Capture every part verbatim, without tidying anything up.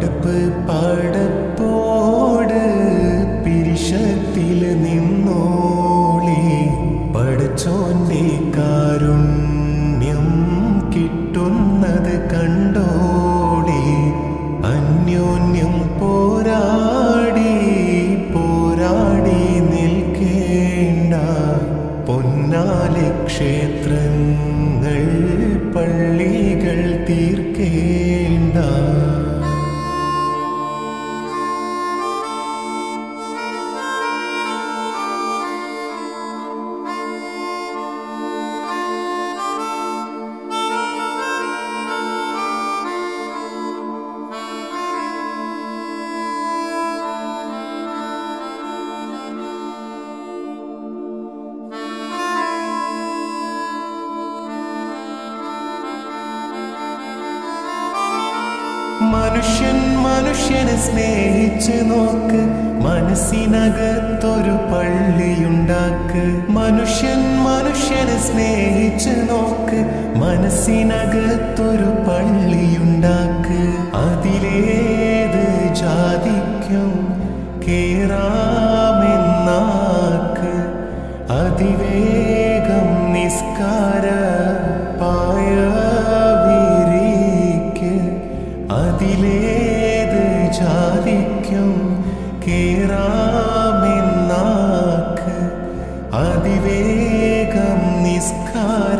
പടപ്പ് പടപ്പോട് പിരിശത്തിൽ നിന്നോളി പടച്ചോന്റെ കാരുണ്യം കിട്ടുന്നത് കണ്ടോളി അന്യോന്യം പോരാടി പോരാടി നിൽക്കേണ്ട പൊന്നാലെ ക്ഷേത്രങ്ങൾ പള്ളികൾ തീർക്കേണ്ട മനുഷ്യൻ മനുഷ്യനെ സ്നേഹിച്ച് നോക്ക് മനസ്സിനകത്തൊരു പള്ളിയുണ്ടാക്ക് മനുഷ്യൻ മനുഷ്യനെ സ്നേഹിച്ച് നോക്ക് മനസ്സിനകത്തൊരു പള്ളിയുണ്ടാക്ക് അതിലേത് ജാതിക്കും കേറാമെന്നാക്ക് അതിവേഗം നിസ്കാര പായ അതിലേത് ജാതിക്കും കേറാമെന്നാക്ക് അതിവേഗം നിസ്കാര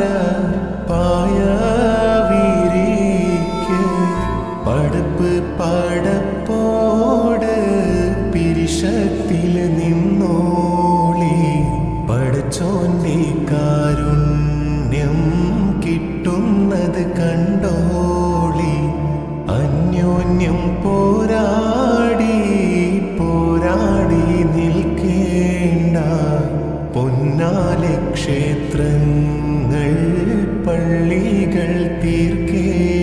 പായവിരിക്ക് പടപ്പ് പടപ്പോട് പിരിശത്തിൽ നിന്നോളി പടച്ചോന്റെ കാരുണ്യം കിട്ടുന്നത് കണ്ടോളി അന്യോന്യം പോരാടി പോരാടി നിൽക്കേണ്ട പൊന്നാലെ ക്ഷേത്രങ്ങൾ പള്ളികൾ തീർക്കേണ്ട